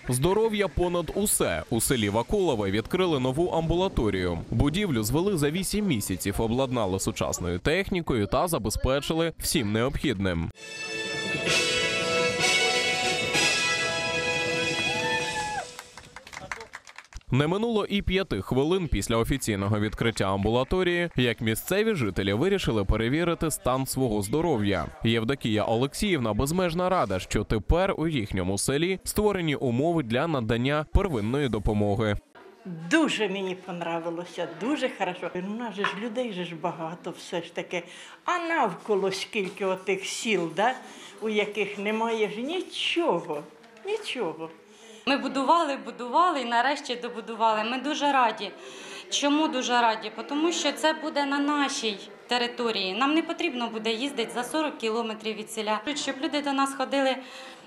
Здоров'я понад усе. У селі Вакулове відкрили нову амбулаторію. Будівлю звели за 8 місяців, обладнали сучасною технікою та забезпечили всім необхідним. Не минуло і 5 хвилин після офіційного відкриття амбулаторії, як місцеві жителі вирішили перевірити стан свого здоров'я. Євдокія Олексіївна безмежно рада, що тепер у їхньому селі створені умови для надання первинної допомоги. Дуже мені понравилося, дуже хорошо. У нас же ж людей же ж багато все ж таки. А навколо скільки отих сіл, да, у яких немає ж нічого, нічого. Ми будували і нарешті добудували. Ми дуже раді. Чому дуже раді? Тому що це буде на нашій території. Нам не потрібно буде їздити за 40 кілометрів від селя. Щоб люди до нас ходили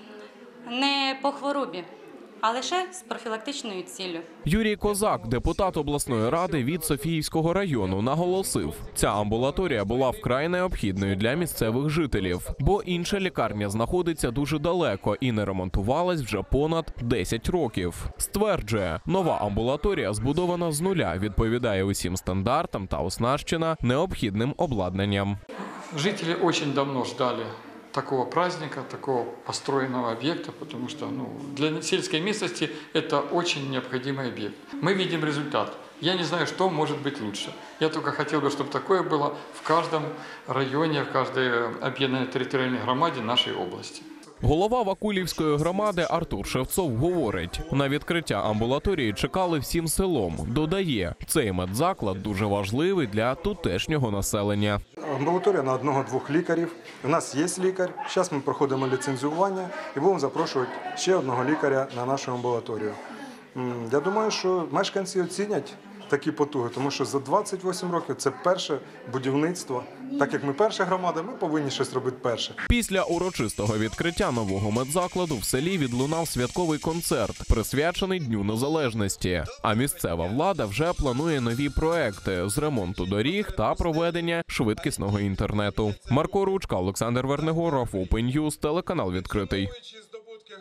не по хворобі, а лише з профілактичною ціллю. Юрій Козак, депутат обласної ради від Софіївського району, наголосив, ця амбулаторія була вкрай необхідною для місцевих жителів, бо інша лікарня знаходиться дуже далеко і не ремонтувалась вже понад 10 років. Стверджує, нова амбулаторія збудована з нуля, відповідає усім стандартам та оснащена необхідним обладнанням. Жители очень давно ждали такого праздника, такого построенного объекта, потому что для сельской местности это очень необходимый объект. Мы видим результат. Я не знаю, что может быть лучше. Я только хотел бы, чтобы такое было в каждом районе, в каждой объединенной территориальной громаде нашей области. Голова Вакулівської громади Артур Шевцов говорить, на відкриття амбулаторії чекали всім селом. Додає, цей медзаклад дуже важливий для тутешнього населення. Амбулаторія на 1-2 лікарів. У нас є лікар. Зараз ми проходимо ліцензування і будемо запрошувати ще одного лікаря на нашу амбулаторію. Я думаю, що мешканці оцінять такі потуги, тому що за 28 років це перше будівництво. Так як ми перша громада, ми повинні щось робити перше. Після урочистого відкриття нового медзакладу в селі відлунав святковий концерт, присвячений Дню Незалежності. А місцева влада вже планує нові проекти з ремонту доріг та проведення швидкісного інтернету. Марко Ручка, Олександр Вернигоров, Open News, телеканал «Відкритий».